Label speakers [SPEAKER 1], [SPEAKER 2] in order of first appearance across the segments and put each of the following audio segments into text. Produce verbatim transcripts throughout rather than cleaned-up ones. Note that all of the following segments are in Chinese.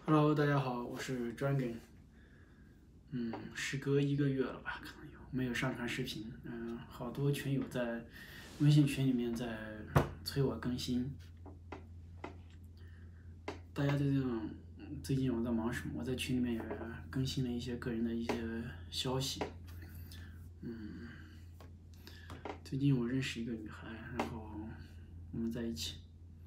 [SPEAKER 1] Hello，大家好，我是 Dragon。嗯，时隔一个月了吧，可能有没有上传视频。嗯，好多群友在微信群里面在催我更新。大家最近最近我在忙什么？我在群里面也更新了一些个人的一些消息。嗯，最近我认识一个女孩，然后我们在一起。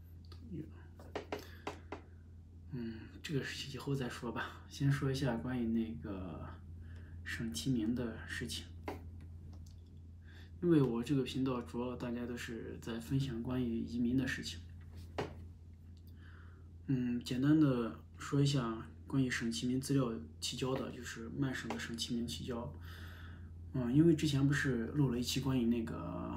[SPEAKER 1] 嗯，这个以后再说吧。先说一下关于那个省提名的事情。因为我这个频道主要大家都是在分享关于移民的事情。嗯，简单的说一下关于省提名资料提交的，就是曼省的省提名提交。嗯，因为之前不是录了一期关于那个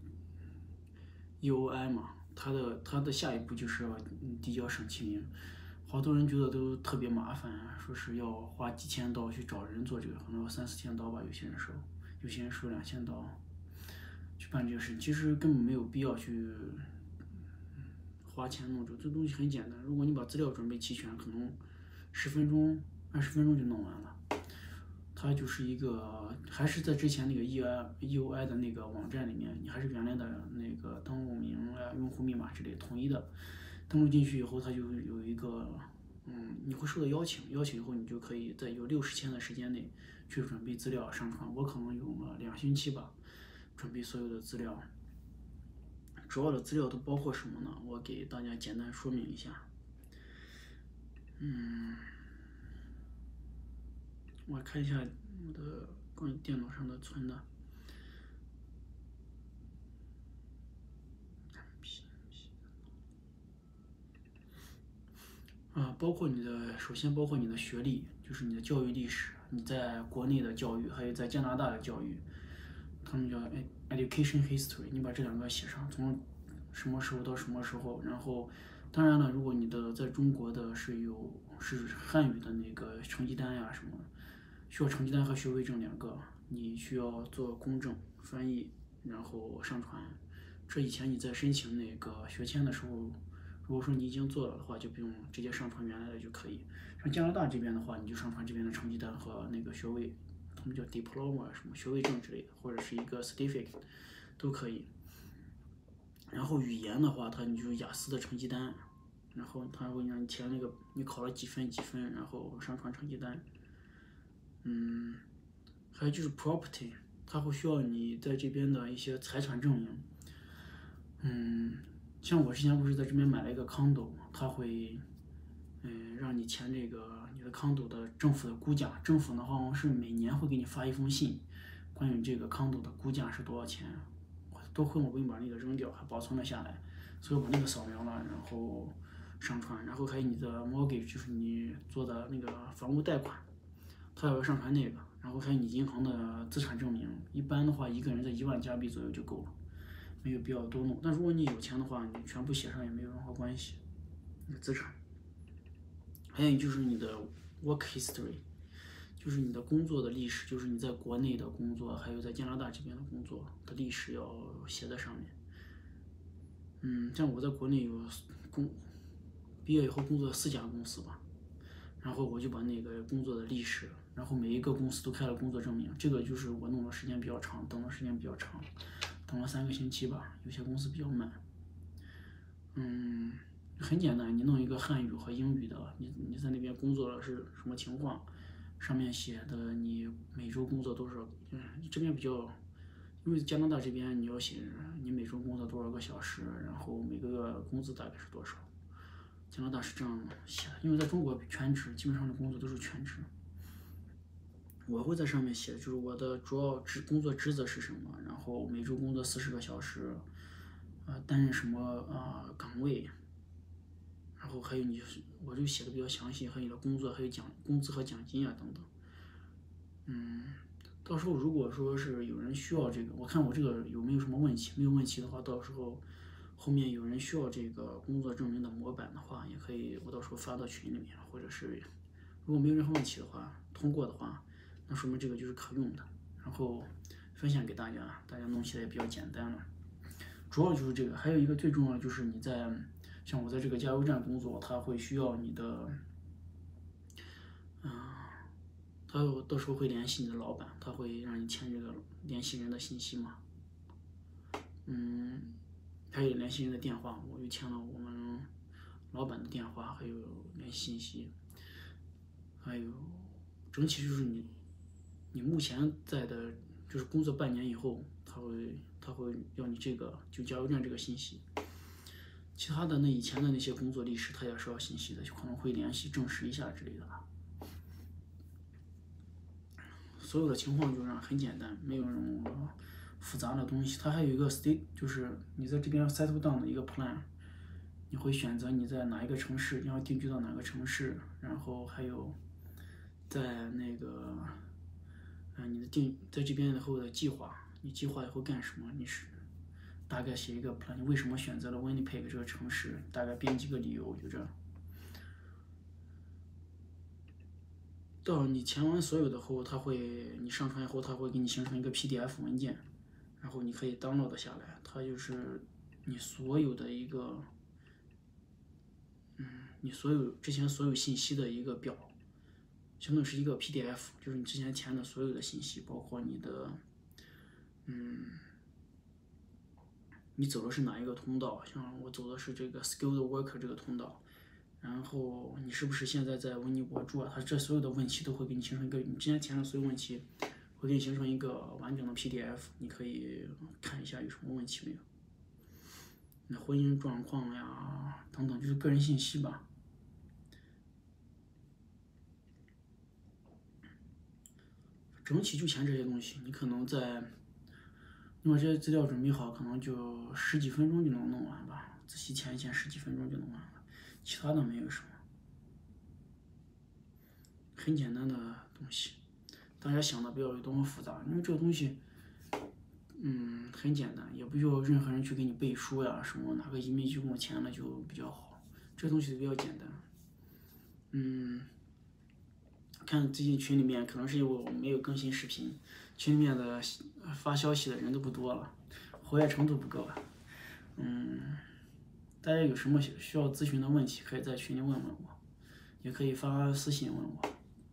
[SPEAKER 1] E O I 嘛，它的它的下一步就是要递交省提名。好多人觉得都特别麻烦，说是要花几千刀去找人做这个，可能要三四千刀吧，有些人收，有些人收两千刀。去办这个事，其实根本没有必要去花钱弄这，这东西很简单。如果你把资料准备齐全，可能十分钟、二十分钟就弄完了。它就是一个，还是在之前那个 E I E O I 的那个网站里面，你还是原来的那个登录名啊、用户密码之类统一的。登录进去以后，它就有一个，嗯，你会收到邀请，邀请以后你就可以在有六十天的时间内去准备资料上传。我可能用了两星期吧。准备所有的资料，主要的资料都包括什么呢？我给大家简单说明一下。嗯，我看一下我的关于电脑上的存的。啊，包括你的，首先包括你的学历，就是你的教育历史，你在国内的教育，还有在加拿大的教育，他们叫 education history，你把这两个写上，从什么时候到什么时候，然后，当然了，如果你的在中国的是有是汉语的那个成绩单呀什么，需要成绩单和学位证两个，你需要做公证翻译，然后上传。这以前你在申请那个学签的时候。如果说你已经做了的话，就不用直接上传原来的就可以。像加拿大这边的话，你就上传这边的成绩单和那个学位，他们叫 diploma 什么学位证之类的，或者是一个 certificate 都可以。然后语言的话，它你就是雅思的成绩单，然后他会让你填那个你考了几分几分，然后上传成绩单。嗯，还有就是 property， 它会需要你在这边的一些财产证明。嗯。像我之前不是在这边买了一个 condo， 他会，嗯，让你填这个你的 condo 的政府的估价，政府的话是每年会给你发一封信，关于这个 condo 的估价是多少钱，多亏我不用把那个扔掉，还保存了下来，所以我把那个扫描了，然后上传，然后还有你的 mortgage， 就是你做的那个房屋贷款，他也要上传那个，然后还有你银行的资产证明，一般的话一个人在一万加币左右就够了。没有必要多弄，但如果你有钱的话，你全部写上也没有任何关系。你的资产，还有就是你的 work history， 就是你的工作的历史，就是你在国内的工作，还有在加拿大这边的工作的历史要写在上面。嗯，像我在国内有工，毕业以后工作四家公司吧，然后我就把那个工作的历史，然后每一个公司都开了工作证明，这个就是我弄的时间比较长，等的时间比较长。等了三个星期吧，有些公司比较慢。嗯，很简单，你弄一个汉语和英语的，你你在那边工作的是什么情况，上面写的你每周工作多少，嗯，这边比较，因为加拿大这边你要写你每周工作多少个小时，然后每个月工资大概是多少。加拿大是这样写的，因为在中国全职，基本上的工作都是全职。我会在上面写，就是我的主要职工作职责是什么，然后每周工作四十个小时，呃，担任什么啊、呃、岗位，然后还有你就是我就写的比较详细，和你的工作还有奖工资和奖金啊等等。嗯，到时候如果说是有人需要这个，我看我这个有没有什么问题，没有问题的话，到时候后面有人需要这个工作证明的模板的话，也可以我到时候发到群里面，或者是如果没有任何问题的话，通过的话。那说明这个就是可用的，然后分享给大家，大家弄起来也比较简单了。主要就是这个，还有一个最重要的就是你在像我在这个加油站工作，它会需要你的嗯，他有到时候会联系你的老板，他会让你填这个联系人的信息嘛。嗯，还有联系人的电话，我就填了我们老板的电话，还有联系信息，还有整体就是你你目前在的，就是工作半年以后，他会他会要你这个就加油站这个信息。其他的那以前的那些工作历史，他也是要信息的，就可能会联系证实一下之类的吧。所有的情况就这样，很简单，没有什么复杂的东西。它还有一个 state，就是你在这边 settle down 的一个 plan，你会选择你在哪一个城市，你要定居到哪个城市，然后还有在那个，呃，你的定在这边以后的计划，你计划以后干什么？你是大概写一个 plan，你为什么选择了 Winnipeg 这个城市？大概编几个理由，就这。到你填完所有的后，他会你上传以后，他会给你形成一个 P D F 文件，然后你可以 download 下来，它就是你所有的一个，嗯，你所有之前所有信息的一个表，相当于是一个 P D F，就是你之前填的所有的信息，包括你的，嗯。你走的是哪一个通道？像我走的是这个 skilled worker 这个通道，然后你是不是现在在温尼伯住啊？它这所有的问题都会给你形成一个，你之前填的所有问题，会给你形成一个完整的 P D F，你可以看一下有什么问题没有。那婚姻状况呀，等等，就是个人信息吧。整体就填这些东西，你可能在。你把这些资料准备好，可能就十几分钟就能弄完吧。仔细填一填，十几分钟就弄完了，其他的没有什么，很简单的东西。大家想的不要有多么复杂，因为这个东西，嗯，很简单，也不需要任何人去给你背书呀，什么哪个移民局给我填了就比较好，这东西比较简单。嗯，看最近群里面，可能是因为我没有更新视频，群里面的发消息的人都不多了，活跃程度不够啊。嗯，大家有什么需要咨询的问题，可以在群里问问我，也可以发私信问我。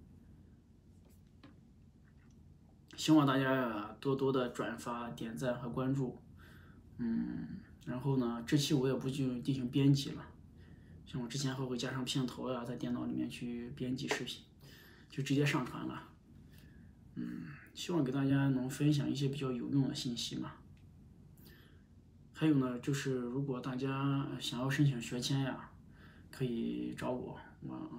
[SPEAKER 1] 希望大家多多的转发、点赞和关注。嗯，然后呢，这期我也不就进行编辑了，像我之前还会加上片头呀，在电脑里面去编辑视频，就直接上传了。嗯，希望给大家能分享一些比较有用的信息嘛。还有呢，就是如果大家想要申请学签呀，可以找我，我，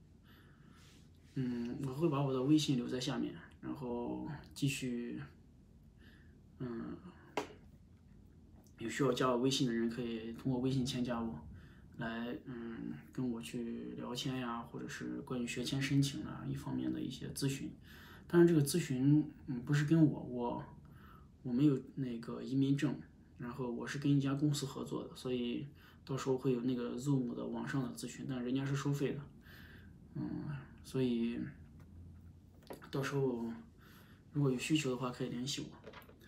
[SPEAKER 1] 嗯，我会把我的微信留在下面，然后继续，嗯，有需要加我微信的人可以通过微信添加我，来，嗯，跟我去聊天呀，或者是关于学签申请啊一方面的一些咨询。当然，这个咨询，嗯，不是跟我，我，我没有那个移民证。然后我是跟一家公司合作的，所以到时候会有那个 Zoom 的网上的咨询，但人家是收费的，嗯，所以到时候如果有需求的话可以联系我。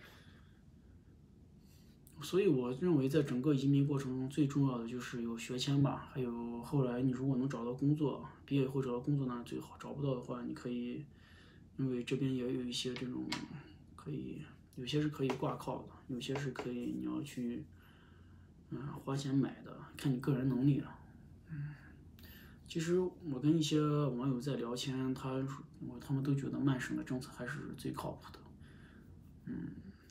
[SPEAKER 1] 所以我认为在整个移民过程中最重要的就是有学签吧，还有后来你如果能找到工作，毕业以后找到工作那最好，找不到的话你可以，因为这边也有一些这种可以。有些是可以挂靠的，有些是可以你要去，嗯，花钱买的，看你个人能力了。嗯，其实我跟一些网友在聊天，他我他们都觉得曼省的政策还是最靠谱的。嗯，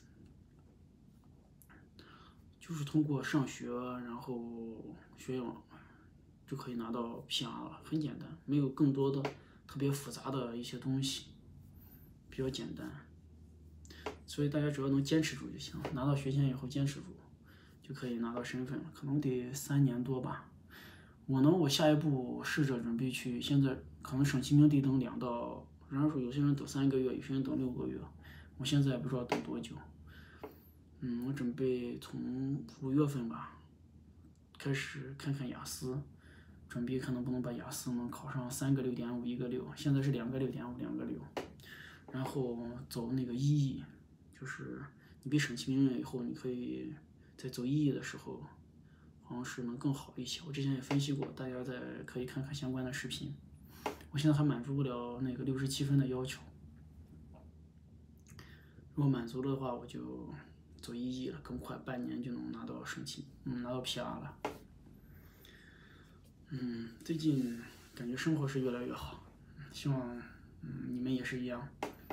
[SPEAKER 1] 就是通过上学，然后学网就可以拿到 P R 了，很简单，没有更多的特别复杂的一些东西，比较简单。所以大家只要能坚持住就行，拿到学签以后坚持住，就可以拿到身份了。可能得三年多吧。我呢，我下一步试着准备去，现在可能省提名得等两到，人家说有些人等三个月，有些人等六个月，我现在不知道等多久。嗯，我准备从五月份吧开始看看雅思，准备看能不能把雅思能考上三个六点五，一个六，现在是两个六点五，两个六，然后走那个一译。就是你被省提名了以后，你可以在走一译的时候，好像是能更好一些。我之前也分析过，大家在可以看看相关的视频。 我现在还满足不了那个六十七分的要求。如果满足的话，我就走一亿了，更快，半年就能拿到申请，嗯，拿到 P R 了。嗯，最近感觉生活是越来越好，希望嗯你们也是一样。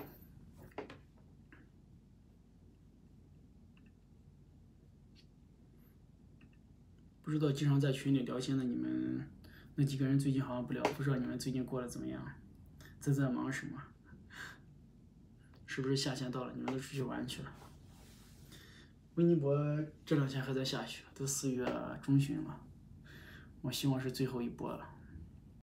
[SPEAKER 1] 不知道经常在群里聊天的你们那几个人最近好像不聊，不知道你们最近过得怎么样，在在忙什么？是不是夏天到了，你们都出去玩去了？温尼伯这两天还在下雪，都四月中旬了，我希望是最后一波了。